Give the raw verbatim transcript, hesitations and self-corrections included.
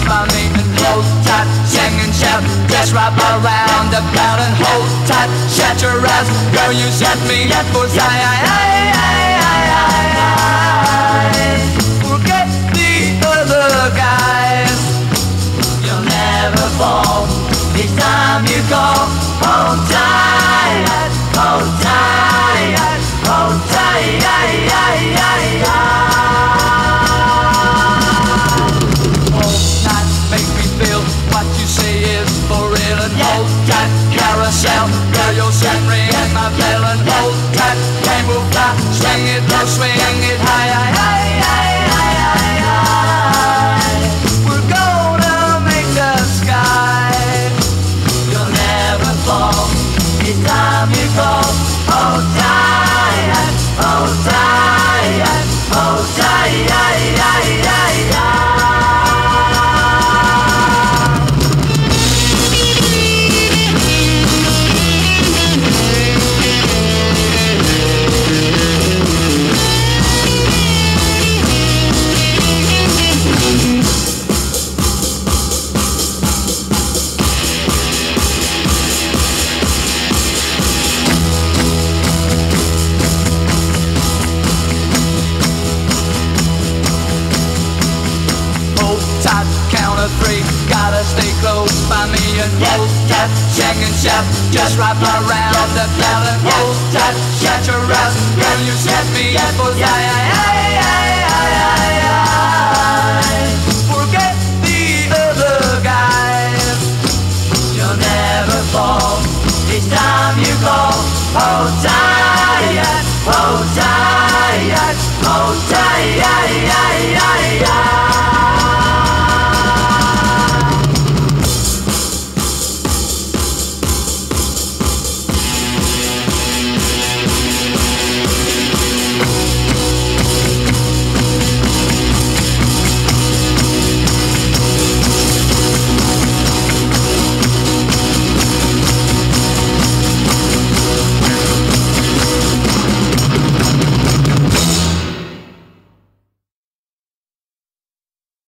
by me and hold tight, sing and shout, just wrap around the bell and hold tight, shut your eyes, girl, you set me up for I, I, I, I, I, I. Forget the other guys, you'll never fall, this time you call, hold tight, hold tight, hold tight, I, I, I, I. What you say is for real and hold tight, carousel, girl, you'll send ring my bell and hold tight, rainbow fly, swing it low, swing it high, high, high, high, high, high. We're gonna make the sky, you'll never fall, it's time you call, hold tight, hold tight, hold tight, high, high, high, high. Three, gotta stay close by me and hold tight, sing and shout, just wrap around the bell and hold tight, shut your eyes, girl, you set me up for I, I, I, I, I, I. Forget the other guys, you'll never fall, it's time you call, hold tight, hold tight, hold tight, I, I, I, I.